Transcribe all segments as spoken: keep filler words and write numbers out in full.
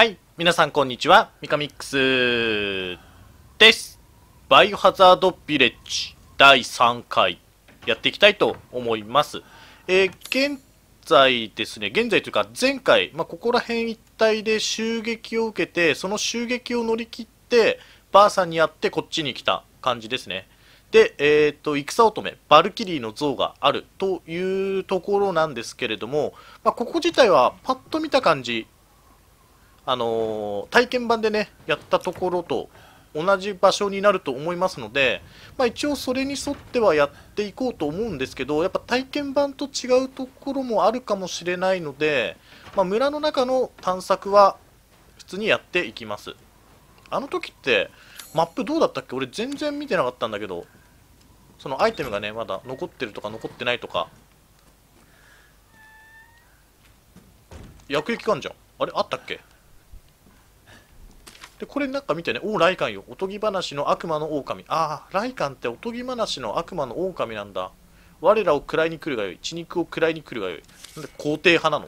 はい、皆さんこんにちは、ミカミックスです。バイオハザードビレッジだいさんかいやっていきたいと思います。えー、現在ですね、現在というか前回、まあ、ここら辺一帯で襲撃を受けて、その襲撃を乗り切って、バーさんに会ってこっちに来た感じですね。で、えっと、戦乙女、バルキリーの像があるというところなんですけれども、まあ、ここ自体はパッと見た感じ、あのー体験版でねやったところと同じ場所になると思いますので、まあ、一応それに沿ってはやっていこうと思うんですけど、やっぱ体験版と違うところもあるかもしれないので、まあ、村の中の探索は普通にやっていきます。あの時ってマップどうだったっけ？俺全然見てなかったんだけど、そのアイテムがねまだ残ってるとか残ってないとか。薬液があんじゃん。あれあったっけ？で、これなんか見てね、おお、ライカンよ。おとぎ話の悪魔の狼。ああ、ライカンっておとぎ話の悪魔の狼なんだ。我らを食らいに来るがよい。血肉を食らいに来るがよい。なんで皇帝派なの？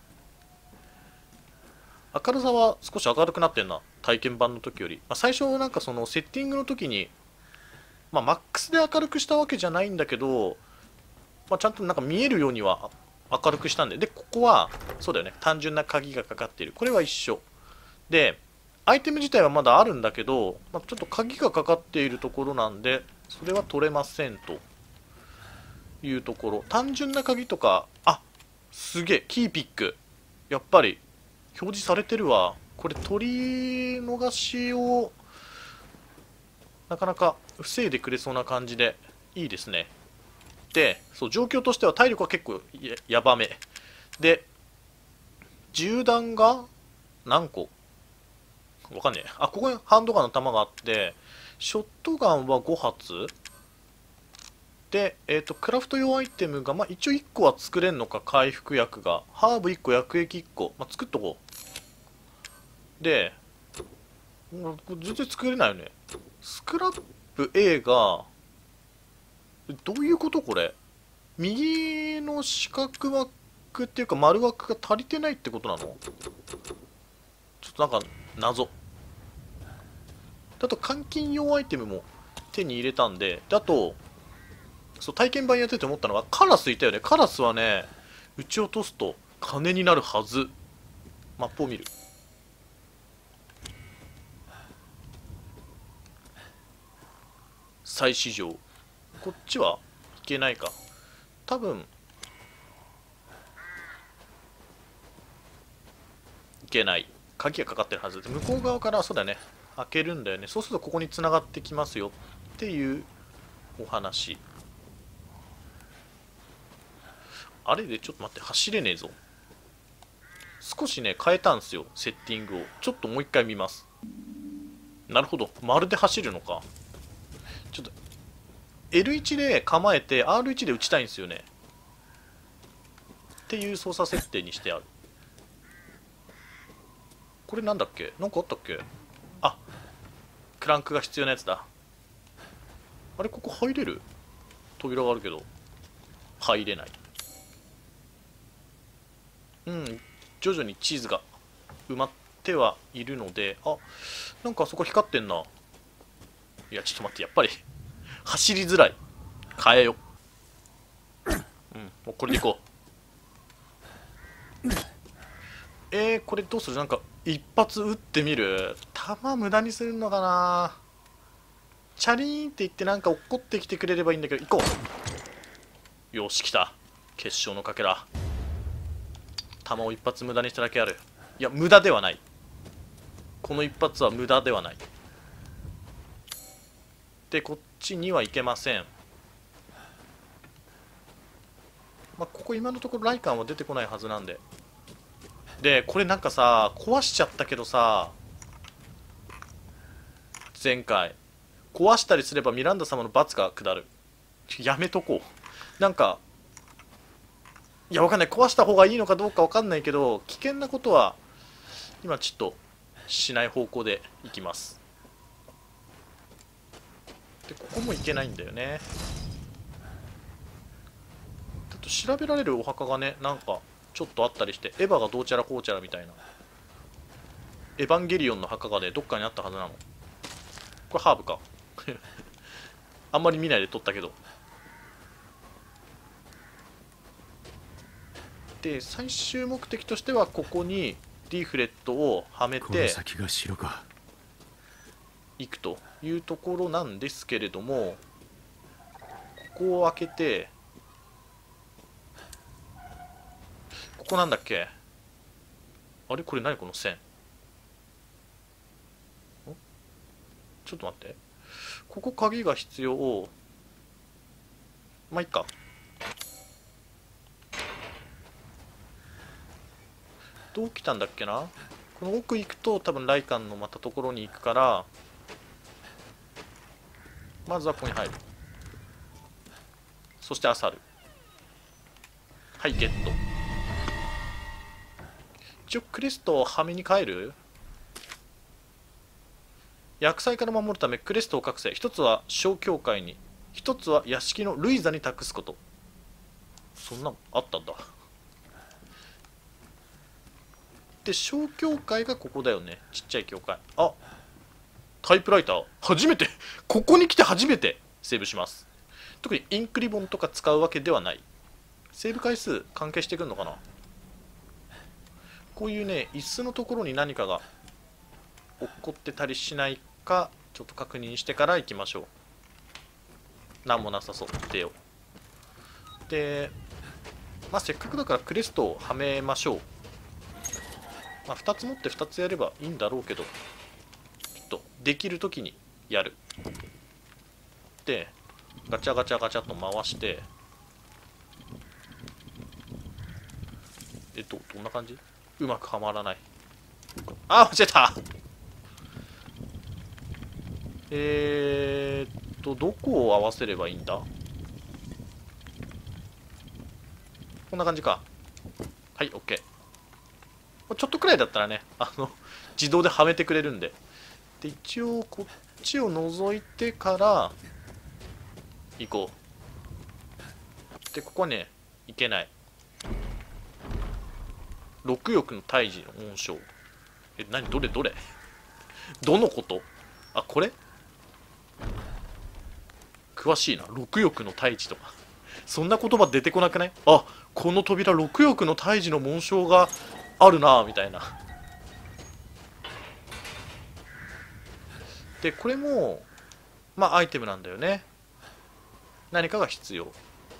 明るさは少し明るくなってんな。体験版の時より。まあ、最初なんかそのセッティングの時に、まあマックスで明るくしたわけじゃないんだけど、まあ、ちゃんとなんか見えるようには明るくしたんで。で、ここは、そうだよね。単純な鍵がかかっている。これは一緒。で、アイテム自体はまだあるんだけど、まあ、ちょっと鍵がかかっているところなんで、それは取れませんというところ。単純な鍵とか、あ、すげえ、キーピック。やっぱり、表示されてるわ。これ取り逃しを、なかなか防いでくれそうな感じで、いいですね。で、そう、状況としては体力は結構 や, やばめ。で、銃弾が何個？わかんねえ。あ、ここにハンドガンの弾があって、ショットガンはご発で、えっ、と、クラフト用アイテムが、まあ、一応いっこは作れんのか、回復薬が。ハーブいっこ、薬液いっこ。まあ、作っとこう。で、もうこれ全然作れないよね。スクラップ A が、どういうことこれ？右の四角枠っていうか丸枠が足りてないってことなの？ちょっとなんか、謎。あと換金用アイテムも手に入れたんで、であと、そう体験版やってて思ったのは、カラスいたよね。カラスはね、撃ち落とすと金になるはず。マップを見る。再市場。こっちはいけないか。多分、いけない。鍵がかかってるはず。向こう側からそうだよね。開けるんだよね。そうするとここに繋がってきますよっていうお話。あれでちょっと待って、走れねえぞ。少しね、変えたんですよ、セッティングを。ちょっともう一回見ます。なるほど。まるで走るのか。ちょっと、エルワン で構えて アールワン で打ちたいんですよね。っていう操作設定にしてある。これなんだっけ？なんかあったっけ？あ、クランクが必要なやつだ。あれ、ここ入れる？扉があるけど。入れない。うん、徐々にチーズが埋まってはいるので、あ、なんかあそこ光ってんな。いや、ちょっと待って、やっぱり走りづらい。変えよ。うん、もうこれでいこう。えー、これどうする？なんか一発撃ってみる？弾無駄にするのかな？チャリーンって言ってなんか落っこってきてくれればいいんだけど、行こう。よし、来た。決勝のかけら。弾を一発無駄にしただけある。いや、無駄ではない。この一発は無駄ではない。で、こっちには行けません。まあ、ここ今のところライカンは出てこないはずなんで。で、これなんかさ、壊しちゃったけどさ、前回。壊したりすればミランダ様の罰が下る。やめとこう。なんか、いや、わかんない。壊した方がいいのかどうかわかんないけど、危険なことは、今ちょっと、しない方向でいきます。で、ここも行けないんだよね。ちょっと調べられるお墓がね、なんか、ちょっとあったりして、エヴァがどうちゃらこうちゃらみたいな。 エヴァンゲリオンの墓がねどっかにあったはずなの。これハーブかあんまり見ないで撮ったけど。で最終目的としてはここにリーフレットをはめていくというところなんですけれども、ここを開けて、ここなんだっけ、あれこれ何この線、ちょっと待って、ここ鍵が必要。まあいいか。どう来たんだっけな。この奥行くと多分ライカンのまたところに行くから、まずはここに入る。そしてアサル。はい、ゲット。一応クレストをはめに帰る。厄災から守るためクレストを隠せ。一つは小教会に、一つは屋敷のルイザに託すこと。そんなのあったんだ。で小教会がここだよね、ちっちゃい教会。あ、タイプライター初めてここに来て初めてセーブします。特にインクリボンとか使うわけではない。セーブ回数関係してくるのかな。こういうね椅子のところに何かが起こってたりしないかちょっと確認してから行きましょう。何もなさそう。出よう。でまあせっかくだからクレストをはめましょう。まあ、ふたつ持ってふたつやればいいんだろうけど、ちょっとできるときにやる。でガチャガチャガチャと回して、えっとどんな感じ。うまくはまらない。あ、間違えた。えー、っとどこを合わせればいいんだ。こんな感じか。はい、 OK。ちょっとくらいだったらね、あの自動ではめてくれるんで。で一応こっちを覗いてから行こう。でここはね行けない。六翼の退治の紋章。え、何、どれどれどのこと。あ、これ詳しいな。六翼の退治とかそんな言葉出てこなくない。あ、この扉六翼の退治の紋章があるなみたいな。でこれもまあアイテムなんだよね。何かが必要。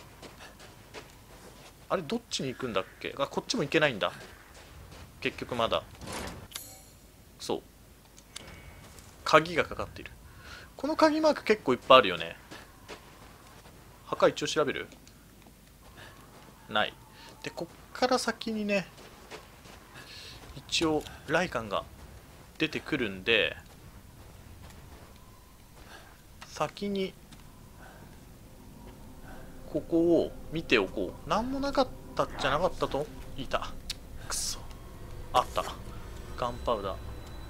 あれどっちに行くんだっけ。あ、こっちも行けないんだ結局。まだそう鍵がかかっている。この鍵マーク結構いっぱいあるよね。墓一応調べる。ない。でこっから先にね一応ライカンが出てくるんで、先にここを見ておこう。何もなかったじゃなかったと。いた。くそ、あった。ガンパウダー。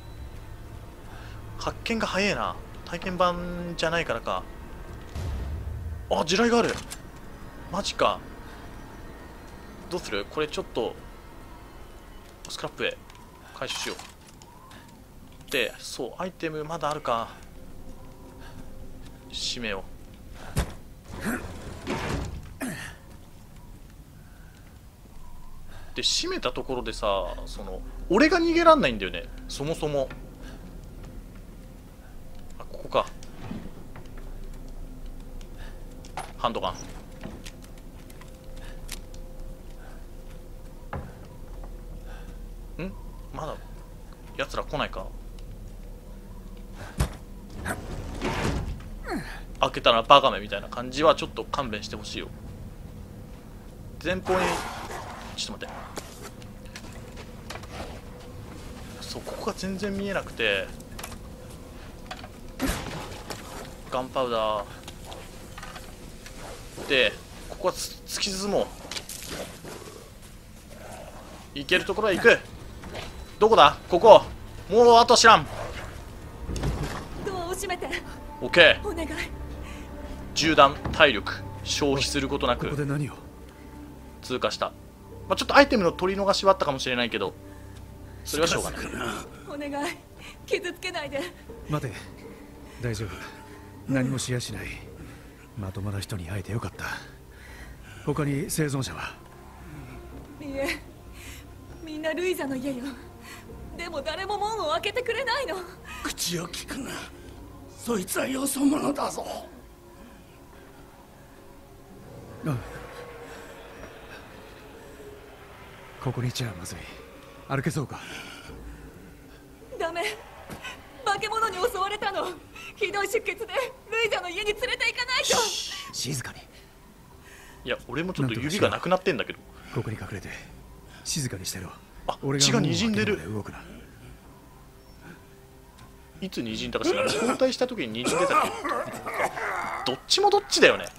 発見が早いな。体験版じゃないからか。あ、地雷がある。マジか。どうするこれ。ちょっとスクラップへ回収しよう。でそうアイテムまだあるか。閉めよう。で閉めたところでさ、その俺が逃げらんないんだよねそもそも。あ、ここか。ハンドガン。ん、まだやつら来ないか。開けたらバカめみたいな感じはちょっと勘弁してほしいよ。前方にちょっと待って。そうここが全然見えなくて。ガンパウダーでここは突き進もう。行けるところは行く。どこだここ。もうあと知らん。 ドアを閉めて。 オッケー。 お願い。 銃弾体力消費することなく通過した。まあ、ちょっとアイテムの取り逃しはあったかもしれないけどそれはしょうがない。 お願い、傷つけないで。 待て、大丈夫。何もしやしない。まともな人に会えてよかった。他に生存者は？ いいえ、みんなルイザの家よ。でも誰も門を開けてくれないの。 口を聞くな。そいつはよそ者だぞ。 あ、ここにいちゃまずい。歩けそうか？ ダメ、化け物に襲われたの。ひどい出血でルイザの家に連れて行かないと。 静かに。 いや俺もちょっと指がなくなってんだけど。 ここに隠れて静かにしてろ。 あ、 俺が血が滲んでる。 動くな。 いつ滲んだか知らない。交代した時に滲んでたっけ。どっちもどっちだよね。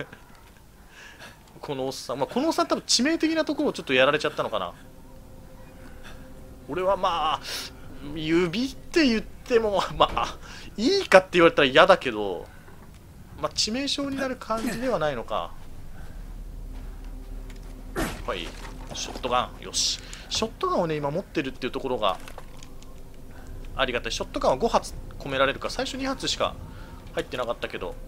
このおっさん、まあ、このおっさん多分致命的なところをちょっとやられちゃったのかな。俺はまあ指って言ってもまあいいかって言われたら嫌だけど、まあ致命傷になる感じではないのか。はい、ショットガン、よし。ショットガンをね今持ってるっていうところがありがたい。ショットガンはご発込められるか。最初に発しか入ってなかったけど。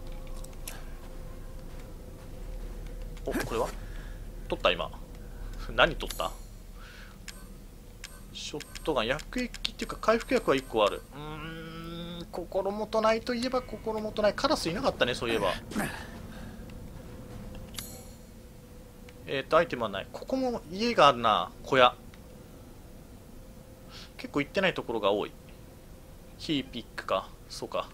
お、これは取った今。何取った？ショットガン、薬液っていうか回復薬はいっこある。うーん、心もとないといえば心もとない。カラスいなかったね、そういえば。えっとアイテムはない。ここも家があるな。小屋結構行ってないところが多い。ヒーピックか。そうか。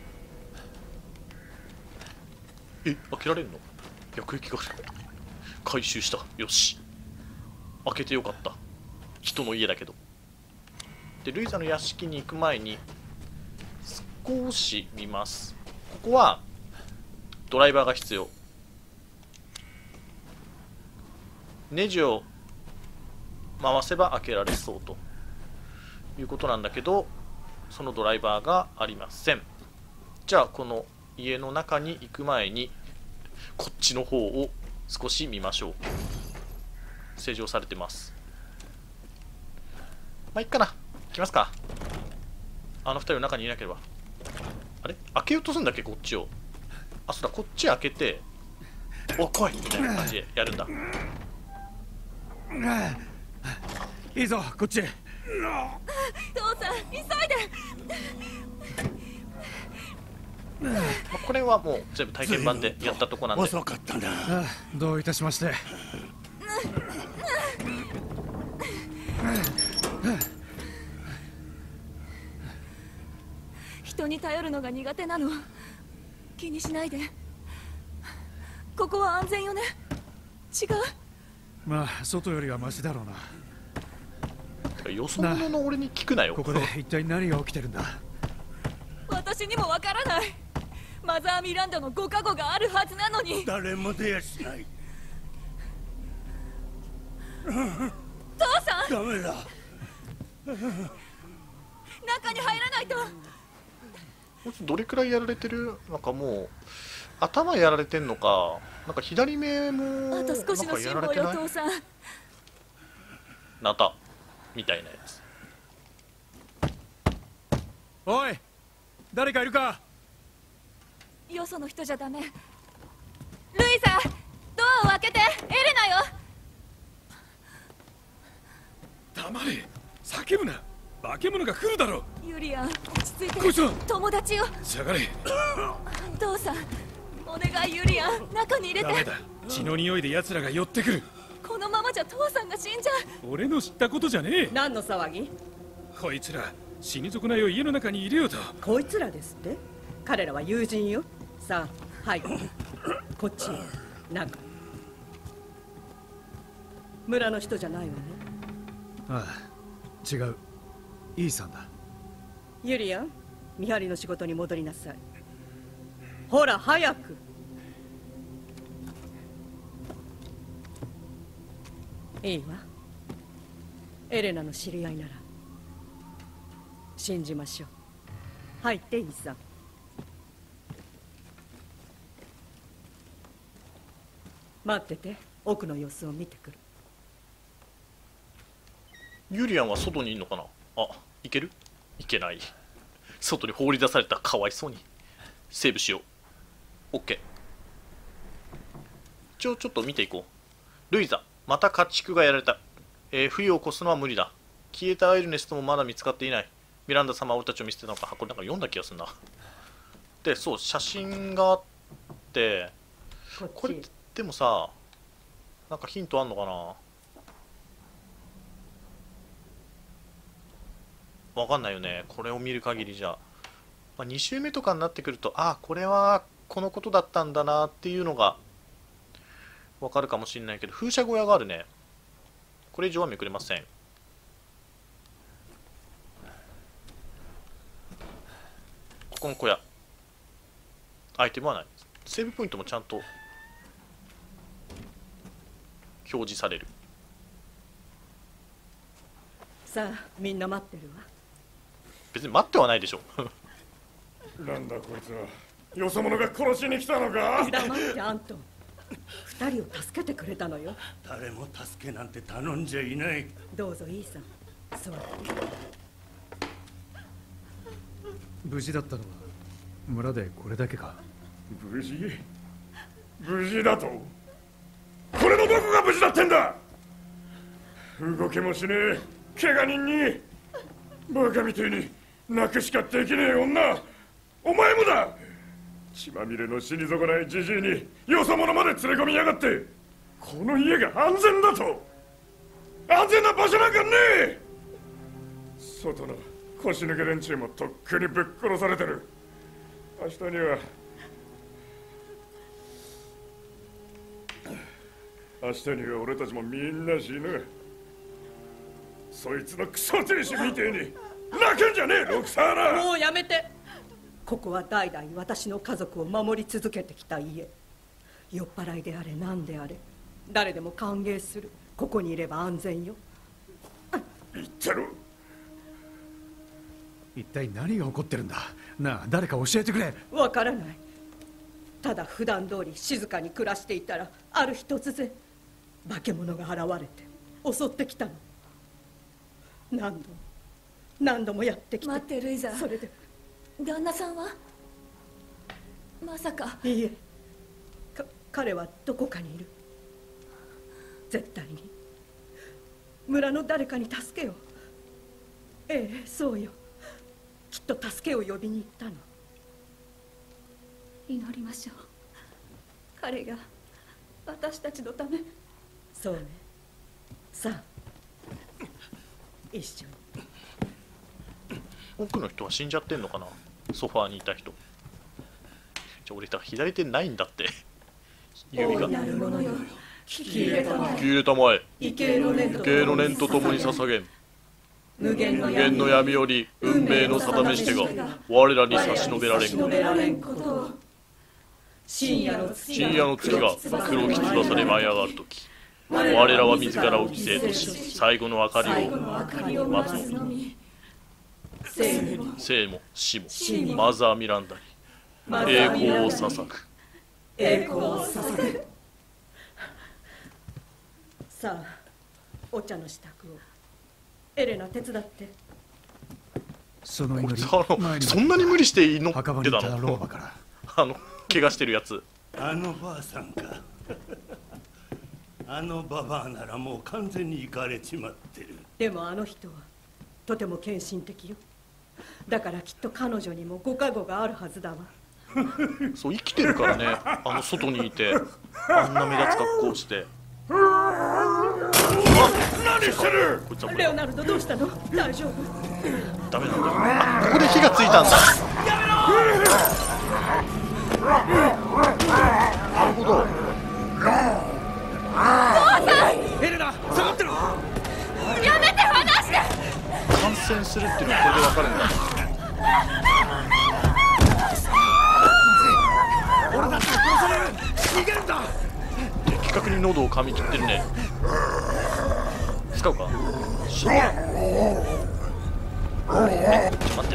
え、開けられるの？薬液がある。回収した。よし、開けてよかった。人の家だけど。でルイザの屋敷に行く前に少し見ます。ここはドライバーが必要。ネジを回せば開けられそうということなんだけど、そのドライバーがありません。じゃあこの家の中に行く前にこっちの方を少し見ましょう。施錠されてます。まあいっかな、来ますか。あの二人の中にいなければ。あれ開けようとするんだっけ、こっちを。あ、そうだ、こっち開けてお来いみたいな感じでやるんだ。 いいぞ、こっちへ。 父さん急いで。 まあ、これはもう全部体験版でやったとこなんで。 遅かったな。 ああ、どういたしまして。 人に頼るのが苦手なの。気にしないで。ここは安全よね。違う？ まあ外よりはマシだろうな。 よそ者の俺に聞くなよ。 ここで一体何が起きてるんだ？ 私にもわからない。マザーミランダのご加護があるはずなのに。 誰も出やしない。 父さん、 ダメだ。 中に入らないと。 どれくらいやられてる？なんかもう頭やられてんのか、なんか左目もあと少しの辛抱よ、父さん。 ナタみたいなやつ。 おい、誰かいるか？ よその人じゃダメ。ルイザ、ドアを開けて。エレナよ。 黙れ、叫ぶな。化け物が来るだろう。 ユリアン、落ち着いて。 こいつは友達よ。 下がれ。 父さん、お願いユリアン、中に入れて。 ダメだ、血の匂いで奴らが寄ってくる。 このままじゃ父さんが死んじゃう。 俺の知ったことじゃねえ。 何の騒ぎ？ こいつら死に損ないを家の中に入れようと。 こいつらですって？彼らは友人よ。さあ、はい。こっちへ。中。村の人じゃないわね。 ああ、違う。イーさんだ。 ユリアン、見張りの仕事に戻りなさい。ほら早く。いいわ。エレナの知り合いなら信じましょう。入って、イーさん。待ってて、奥の様子を見てくる。 ユリアンは外にいんのかな。あ、いける？いけない。外に放り出された。かわいそうに。セーブしよう。 OK。 一応ちょっと見ていこう。ルイザ、また家畜がやられた。えー、冬を越すのは無理だ。消えたアイルネストもまだ見つかっていない。ミランダ様は俺たちを見捨てたのか。これなんか読んだ気がするな。で、そう、写真があって、 こっちこれでもさ、なんかヒントあんのかな。わかんないよね、これを見る限りじゃ。まあ、に周目とかになってくると、あ、これはこのことだったんだなっていうのがわかるかもしれないけど、風車小屋があるね。これ以上はめくれません。ここの小屋、アイテムはない。セーブポイントもちゃんと表示される。 さあ、みんな待ってるわ。 別に待ってはないでしょ。 なんだこいつは。よそ者が殺しに来たのか。 黙ってアントン。二人を助けてくれたのよ。 誰も助けなんて頼んじゃいない。 どうぞいいさ。そう。 無事だったのは村でこれだけか。 無事？無事だと？これのどこが無事だってんだ。動けもしねえ怪我人にバカみてえに泣くしかできねえ女、お前もだ。血まみれの死に損ないじじいによそ者まで連れ込みやがって、この家が安全だと？安全な場所なんかねえ。外の腰抜け連中もとっくにぶっ殺されてる。明日には明日には俺たちもみんな死ぬ。そいつのクソ亭主みてえに泣くんじゃねえ、ロクサーナ。 もうやめて。ここは代々私の家族を守り続けてきた家。酔っ払いであれ何であれ誰でも歓迎する。ここにいれば安全よ。 言ってろ。 一体何が起こってるんだ。なあ、誰か教えてくれ。 わからない。ただ普段通り静かに暮らしていたら、ある日突然化け物が現れて襲ってきたの。何度も何度もやってきて。 待ってルイザ。 それで旦那さんはまさか。 いいえ、か彼はどこかにいる。絶対に村の誰かに助けを。ええ、そうよ。きっと助けを呼びに行ったの。 祈りましょう。彼が私たちのため。 そうね。さあ一緒に。 奥の人は死んじゃってんのかな。ソファーにいた人。じゃあ俺だから左手ないんだって。指が。 大いなるものよ、聞き入れたまえ。 聞き入れたまえ。 畏敬の念と畏敬の念とともに捧げん。 無限の無限の闇より運命の定めしてが我らに差し伸べられんこと。 深夜の月深夜の月が黒き翼で舞い上がるとき、我らは自らを犠牲とし最後の明かりを待つのみ。生も死もマザー・ミランダに栄光を捧ぐ。 栄光を捧ぐ。さあ、お茶の支度を。エレナ、手伝って。 その祈り、 あのそんなに無理して祈ってた墓場にいた老の。 婆からあの怪我してるやつ。 あのばあさんか。あのババアならもう完全にイかれちまってる。 でもあの人はとても献身的よ。だからきっと彼女にもご加護があるはずだわ。 そう生きてるからね。あの外にいてあんな目立つ格好をして。 何してる。 こいつはこれレオナルド、どうしたの？大丈夫？ ダメなんだ。あ、ここで火がついたんだ。なるほど。 エレナ、下がってろ。 やめて、離して。 感染するっていうのはこれでわかるんだ。 俺たちを殺される。逃げるんだ。 的確に喉を噛み切ってるね。使うか。しえ、待って。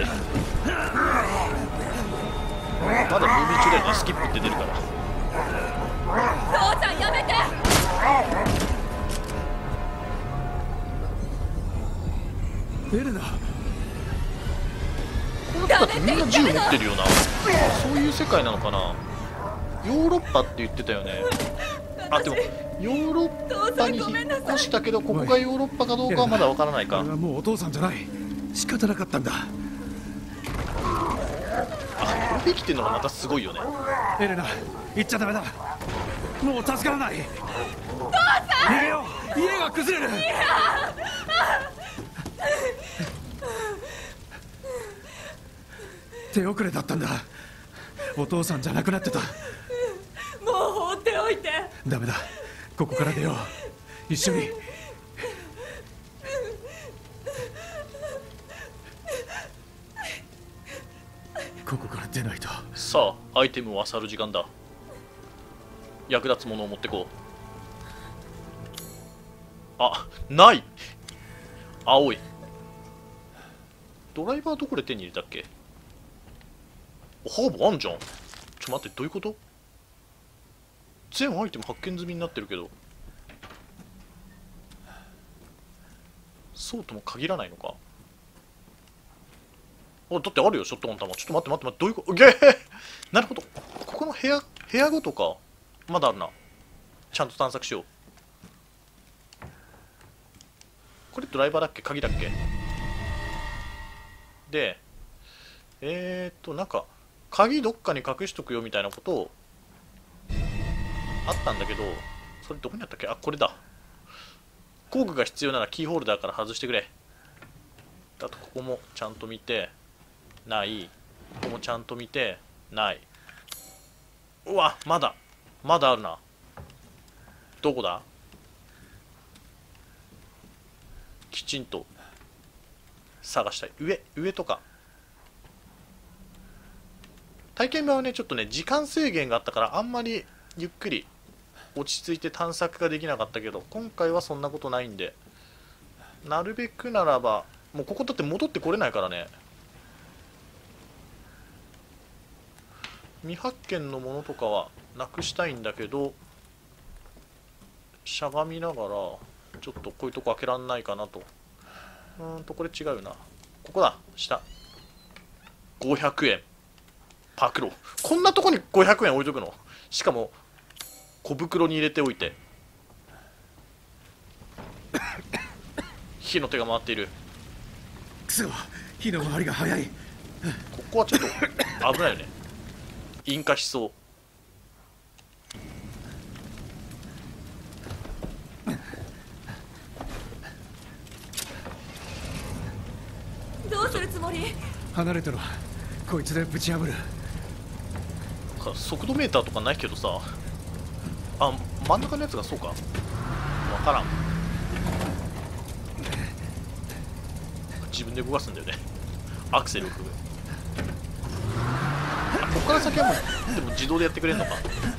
まだムービー中だよね。スキップって出るから。 父ちゃんやめて。 エレナ、 この人たちみんな銃持ってるよな。そういう世界なのかな。ヨーロッパって言ってたよね。あ、でもヨーロッパに引っ越したけど、ここがヨーロッパかどうかはまだわからないか。 俺はもうお父さんじゃない。仕方なかったんだ。 あ、これできてるのがまたすごいよね。 エレナ、行っちゃダメだ。もう助からない。逃げよう。家が崩れる。手遅れだったんだ。お父さんじゃなくなってた。 もう放っておいて。 ダメだ、ここから出よう。一緒に。ここから出ないと。 さあ、アイテムを漁る時間だ。役立つものを持ってこう。あ、ない。青い。ドライバーどこで手に入れたっけ。ハーブあんじゃん。ちょっと待って、どういうこと。全アイテム発見済みになってるけど、そうとも限らないのか。あ、だってあるよ、ショットガン弾。ちょっと待って待って待って、どういうこと。ゲーなるほど、ここの部屋部屋ごとか。まだあるな。ちゃんと探索しよう。これドライバーだっけ、鍵だっけ。で、えーっとなんか鍵どっかに隠しとくよみたいなことをあったんだけど、それどこにあったっけ。あ、これだ。工具が必要ならキーホルダーから外してくれ。あとここもちゃんと見てない。ここもちゃんと見てない。うわ、まだまだあるな。どこだ。きちんと探したい。上上とか。体験版はねちょっとね時間制限があったからあんまりゆっくり落ち着いて探索ができなかったけど、今回はそんなことないんで、なるべくならばもうここだって戻ってこれないからね。未発見のものとかはなくしたいんだけど、しゃがみながらちょっとこういうとこ開けらんないかなと。うーんとこれ違うよな。ここだ、下。ごひゃくえんパクロ。こんなとこにごひゃくえん置いとくの。しかも小袋に入れておいて。火の手が回っている。 くそ、火の回りが早い。 ここはちょっと危ないよね。引火しそう。 どうするつもり。 離れてろ、こいつでぶち破る。 速度メーターとかないけどさ。あ、真ん中のやつがそうか。わからん。自分で動かすんだよね。アクセルを踏む。あ、ここから先はもうでも自動でやってくれるのか。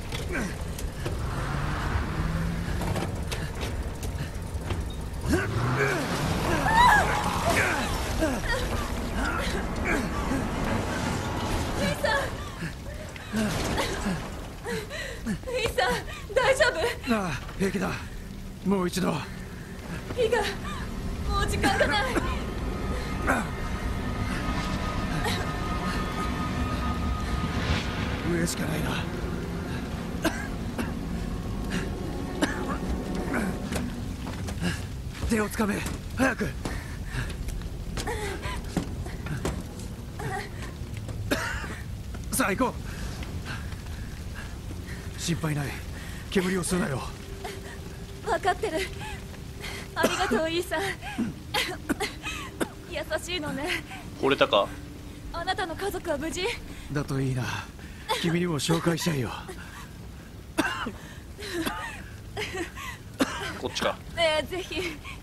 イーサン、大丈夫。 ああ、平気だ。もう一度。 火がもう時間がない。 上しかないな。手をつかめ、早く。さあ行こう。心配ない、煙を吸うなよ。 分かってる。ありがとうイーサン。優しいのね。 惚れたか。 あなたの家族は無事だといいな。君にも紹介したいよ。 こっちか。 ねえ、ぜひ。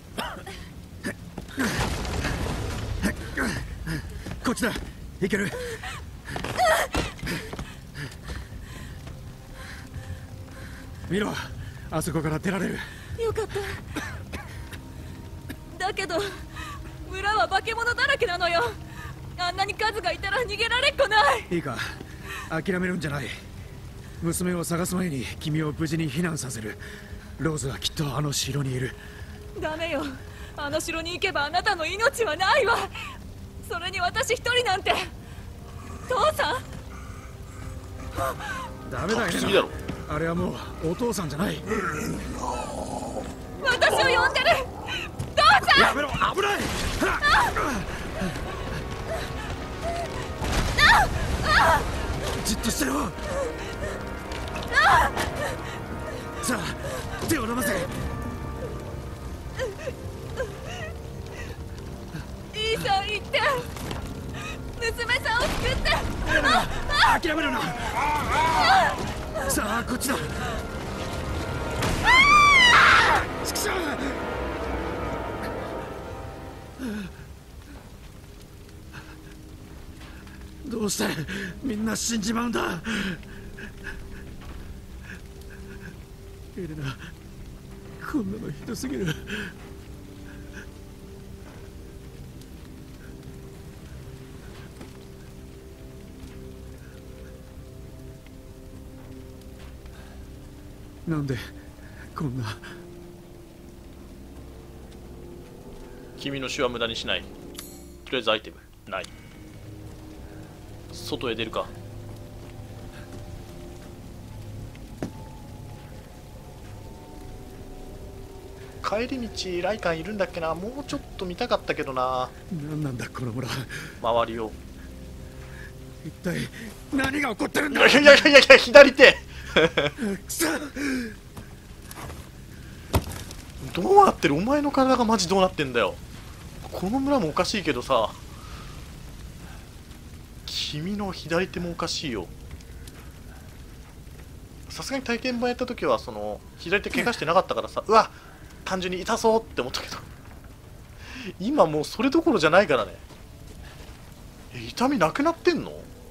こっちだ、いける。見ろ、あそこから出られる。 よかった。だけど村は化け物だらけなのよ。あんなに数がいたら逃げられっこない。 いいか、諦めるんじゃない。娘を探す前に君を無事に避難させる。ローズはきっとあの城にいる。 ダメよ、 あの城に行けばあなたの命はないわ。それに私一人なんて。父さん。 ダメだよ。 すぎだろ。 あれはもうお父さんじゃない。 私を呼んでる。父さん。 やめろ、危ない。じっとしてろ。さあ、手を伸ばせ。 いいさ、行って。娘さんを救って。 諦めるな。さあ、こっちだ。ちくしょう。どうしてみんな死んじまうんだ。エレナ、こんなのひどすぎる。なんでこんな。 君の死は無駄にしない。とりあえずアイテムない。外へ出るか。帰り道ライカンいるんだっけな。もうちょっと見たかったけどな。 何なんだこの村。 周りを。 一体何が起こってるんだ。 いやいやいやいや、左手くそ。 どうなってる。お前の体がマジどうなってんだよ。この村もおかしいけどさ、君の左手もおかしいよ。さすがに体験版やった時はその左手怪我してなかったからさ、うわ単純に痛そうって思ったけど、今もうそれどころじゃないからね。え、痛みなくなってんの。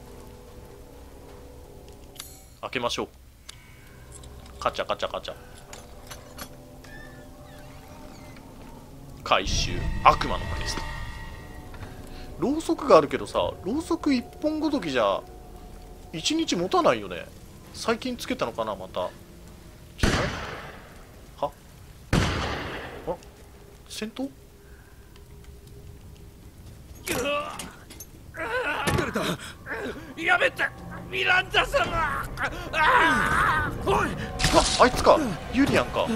開けましょう。カチャカチャカチャ。回収。悪魔のクエスト。ろうそくがあるけどさ、ろうそくいっぽんごときじゃいちにち持たないよね。最近つけたのかな、また。じゃないはあ、戦闘。 誰だ。 やめて、ミランダ様。 おい、 あ、あいつか。ユリアンか。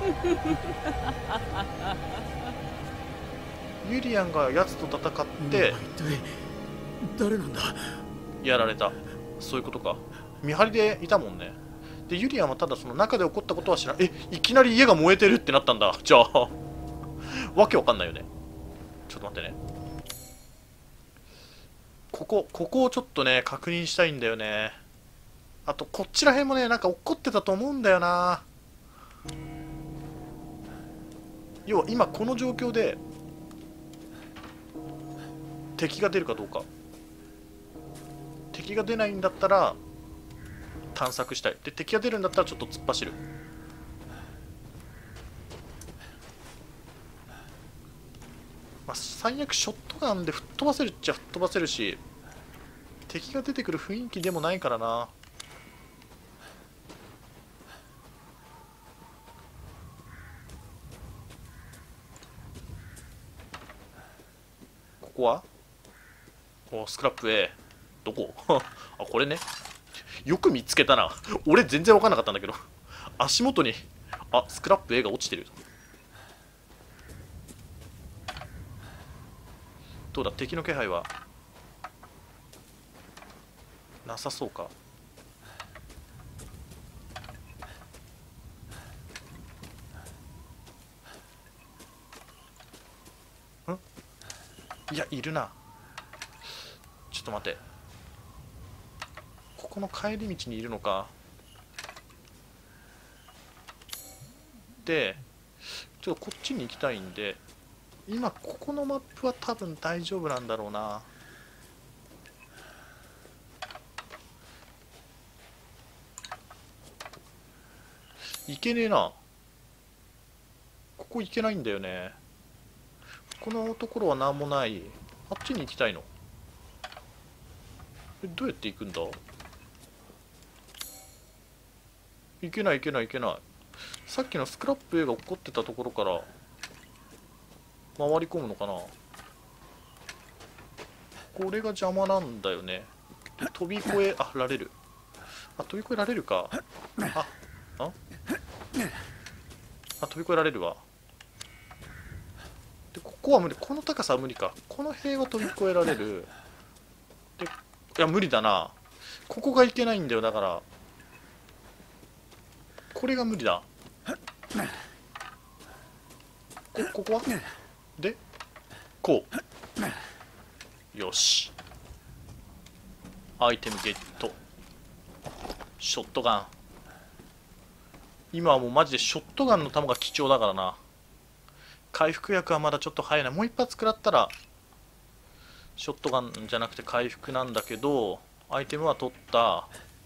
ユリアンがやつと戦って一体誰なんだ。 やられた。そういうことか。見張りでいたもんね。でユリアンはただその中で起こったことは知らん。え、いきなり家が燃えてるってなったんだ。じゃあわけわかんないよね。ちょっと待ってね。ここここをちょっとね確認したいんだよね。あとこっちら辺もねなんか起こってたと思うんだよな。要は今この状況で敵が出るかどうか。敵が出ないんだったら探索したい。で敵が出るんだったらちょっと突っ走る。まあ、最悪ショットガンで吹っ飛ばせるっちゃ吹っ飛ばせるし、敵が出てくる雰囲気でもないからな。ここはおスクラップ A。 どこあ、これね。よく見つけたな。俺全然分かんなかったんだけど。足元にあスクラップ A が落ちてる。どうだ、敵の気配はなさそうか。ん、いやいるな。ちょっと待って、ここの帰り道にいるのか。でちょっとこっちに行きたいんで、今ここのマップは多分大丈夫なんだろうな。いけねえな。ここ行けないんだよね。このところは何もない。あっちに行きたいの。え、どうやって行くんだ。行けない行けない行けない。さっきのスクラップ A が起こってたところから回り込むのかな。これが邪魔なんだよね。飛び越えあられる。あ、飛び越えられるか。あああ、飛び越えられるわ。でここは無理。この高さは無理か。この辺は飛び越えられる。で、いや無理だな。ここがいけないんだよ。だからこれが無理だ。こここはでこう。よし、アイテムゲット。ショットガン。今はもうマジでショットガンの弾が貴重だからな。回復薬はまだちょっと早いな。もう一発食らったらショットガンじゃなくて回復なんだけど、アイテムは取った。よ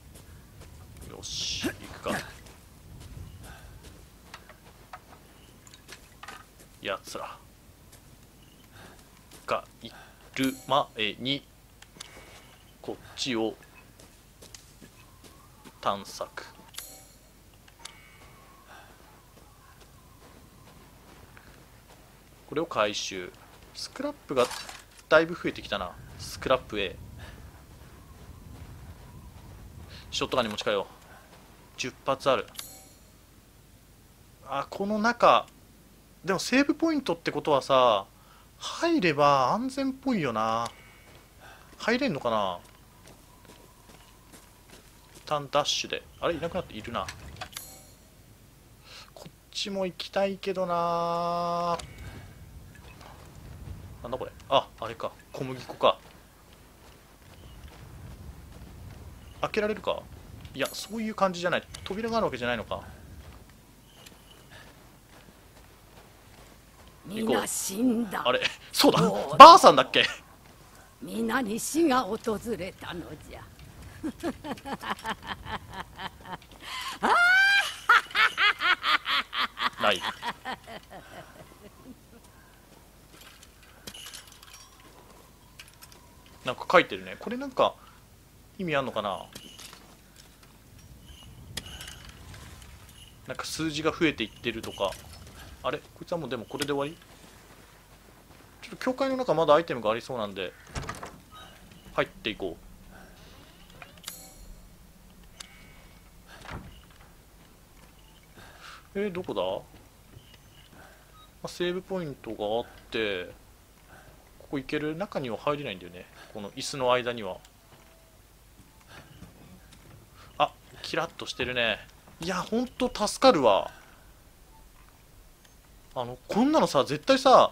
し、行くか。やつらがいる前にこっちを探索。これを回収。スクラップがだいぶ増えてきたな。スクラップ A。 ショットガンに持ち替えよう。じゅっ発ある。あ、この中でもセーブポイントってことはさ、入れば安全っぽいよな。入れんのかな。一旦ダッシュで。あれいなくなっているな。こっちも行きたいけどな。なんだこれ。あ、あれか、小麦粉か。開けられるか。いやそういう感じじゃない。扉があるわけじゃないのか。 皆死んだ。 あれそうだ、ばあさんだっけ。 皆に死が訪れたのじゃ。 ない。なんか書いてるね。これなんか意味あんのかな。なんか数字が増えていってるとか。あれこいつはもうでもこれで終わり。ちょっと教会の中まだアイテムがありそうなんで入っていこう。えー、どこだ。あ、セーブポイントがあってここ行ける。中には入れないんだよね。この椅子の間には。あ、キラッとしてるね。いやほんと助かるわ。あのこんなのさ絶対さ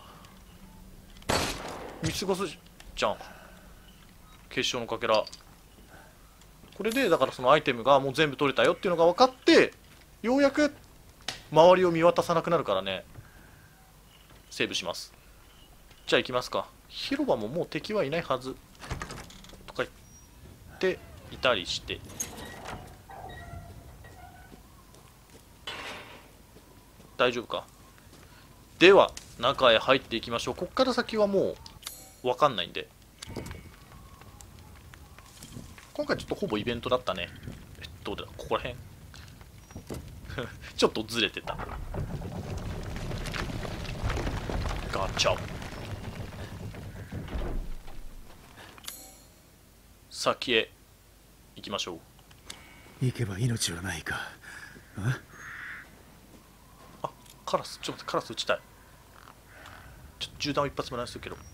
見過ごすじゃん。結晶のかけら。これでだからそのアイテムがもう全部取れたよっていうのが分かってようやく周りを見渡さなくなるからね。セーブします。じゃあ行きますか。広場ももう敵はいないはずとか言っていたりして。大丈夫か。では中へ入っていきましょう。こっから先はもう分かんないんで。今回ちょっとほぼイベントだったね。えどうだここら辺ちょっとずれてた。ガチャ。先へ行きましょう。 行けば命はないか。 あ、カラス。ちょっと待って、カラス撃ちたい。ちょっと銃弾を一発もらするけど。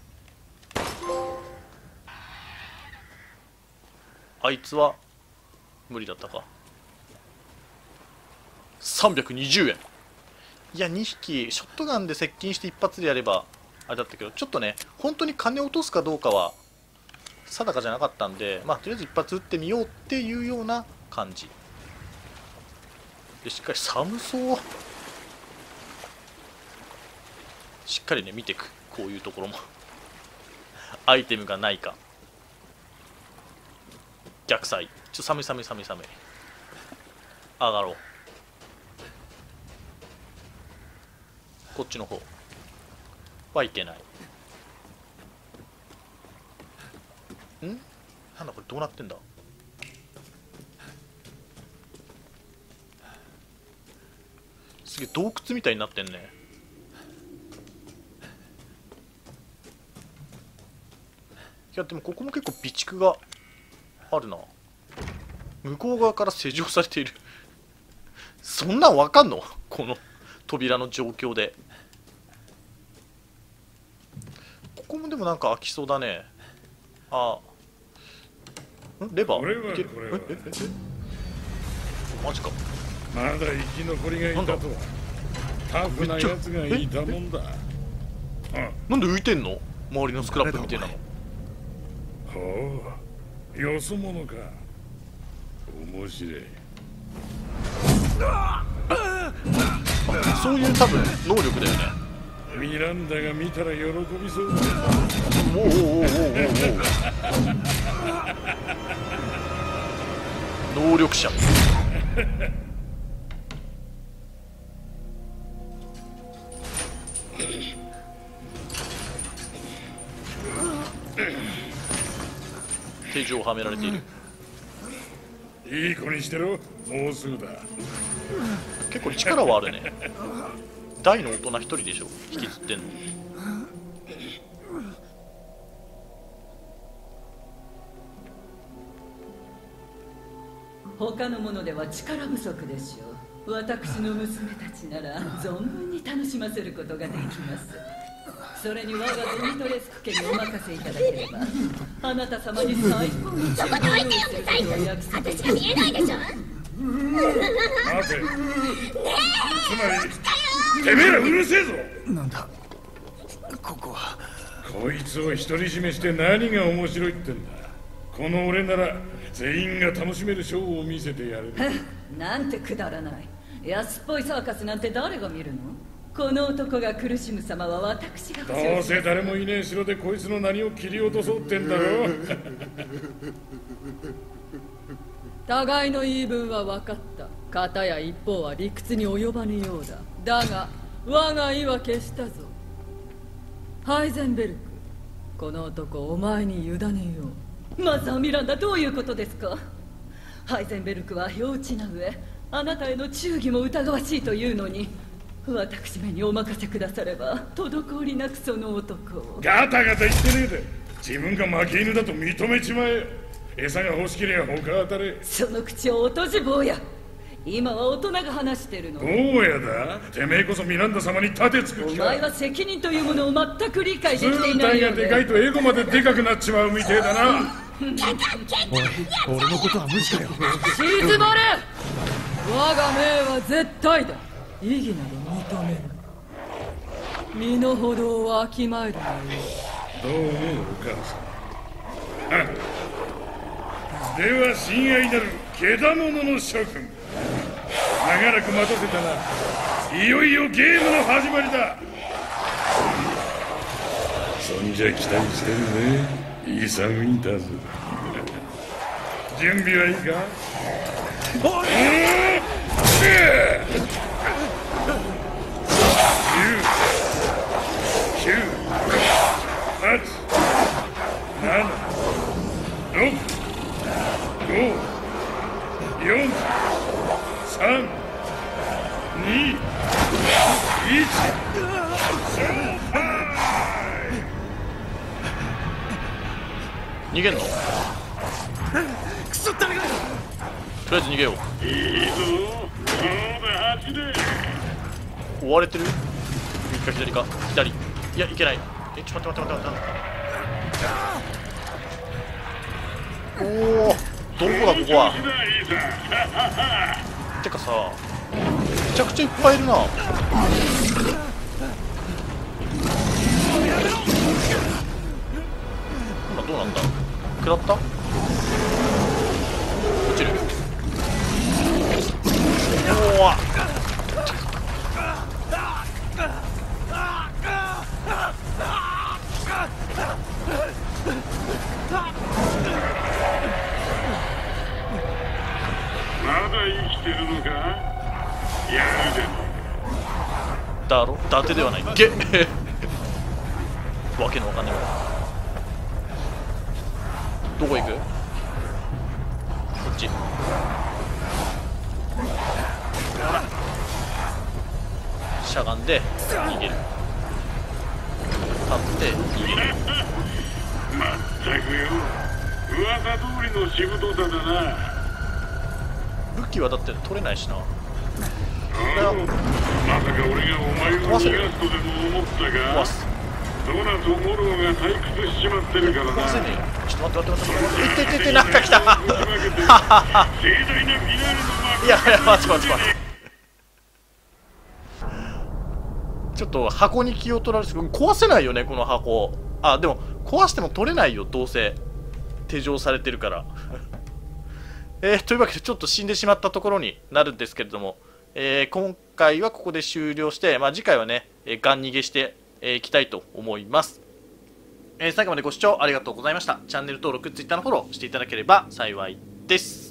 あいつは無理だったか。さんびゃくにじゅうえん。いやにひきショットガンで接近して一発でやればあれだったけど、ちょっとね本当に金を落とすかどうかは定かじゃなかったんで、まあとりあえず一発撃ってみようっていうような感じで。しっかり寒そう。しっかりね見ていく。こういうところもアイテムがないか。逆サイちょっと寒い寒い寒い寒い。上がろう。こっちの方はいけない。んなんだこれどうなってんだ。すげえ洞窟みたいになってんね。 やでもここも結構備蓄があるな。向こう側から施錠されているそんなんわかんのこの扉の状況で。ここもでもなんか開きそうだね。あんレバーこれはいけるこれはええええマジか。 まだ生き残りがいたとはタフなやつがいたもんだ。 なんで浮いてんの周りのスクラップみたいなの。 ほう、よそ者か。面白い。 そういう多分能力だよね。 ミランダが見たら喜びそうだ。 おおおおおおお能力者手錠をはめられている。 いい子にしてろ、もうすぐだ。 結構力はあるね。大の大人一人でしょ引きずってんの。 他のものでは力不足でしょう。私の娘たちなら存分に楽しませることができます。それに我がドミトレスク家にお任せいただければ、あなた様に最高の中華を用意することを約束いたします。 待て。つまりてめえらうるせえぞ。 なんだここは。 こいつを独り占めして何が面白いってんだ。この俺なら全員が楽しめるショーを見せてやれる。 なんてくだらない。安っぽいサーカスなんて誰が見るの。この男が苦しむ様は私が保証します。 どうせ誰もいねえ城でこいつの何を切り落とそうってんだろ。 互いの言い分は分かった。片や一方は理屈に及ばぬようだ。だが我が意は決したぞ。ハイゼンベルク、この男お前に委ねよう。マザー・ミランダ、どういうことですか。ハイゼンベルクは幼稚な上、あなたへの忠義も疑わしいというのに、私めにお任せくだされば滞りなくその男を。 ガタガタ言ってねえで、自分が負け犬だと認めちまえ。餌が欲しけりゃ他当たれ。 その口をおとじ坊や。今は大人が話してるの。 どうやだ。てめえこそミランダ様に盾つく気か。 お前は責任というものを全く理解できていないようで。 図体がでかいとエゴまででかくなっちまうみてえだな。 おい、俺のことは無視かよ。 静まれ。我が命は絶対だ。異議など認める。身の程をわきまえるがいい。 どうもお母さん。では親愛なるけだものの諸君、長らく待たせたな。いよいよゲームの始まりだ。そんじゃ期待してるね、イーサン・ウィンターズ。準備はいいか。おい、えーきゅう、はち、なな、ろく、ご、よん、さん、に、いち、 逃げんの。 クソ誰が。 とりあえず逃げよう。 いいぞ、そうだ、走れ。 追われてる。右か左か。左。いや、いけない。え、ちょっと待って待って待って待って。おお、どこだここは。てかさ、めちゃくちゃいっぱいいるな。今どうなんだ。食らった。落ちる。おお。 まだ生きてるのか。やるでもだろ。伊達ではない。ゲわけのわかんない。どこ行く。こっち。しゃがんで逃げる。立って逃げる。 まったくよ、噂通りのしぶとさだな。 武器はだって取れないしな。 ああ、まさか俺がお前を逃がすとでも思ったか。ドナとモローが退屈しちまってるからな。 壊せねえよ。ちょっと待って待って待って待って。いっていっていって、なんか来た。 盛大なフィナーレの幕。 いやいや、待って待って待って。ちょっと箱に気を取られて、壊せないよねこの箱。あ、でも壊しても取れないよ、どうせ手錠されてるからえー、というわけでちょっと死んでしまったところになるんですけれども、えー、今回はここで終了して、まあ、次回はね、えー、ガン逃げしてい、えー、きたいと思います。えー、最後までご視聴ありがとうございました。チャンネル登録、Twitter のフォローしていただければ幸いです。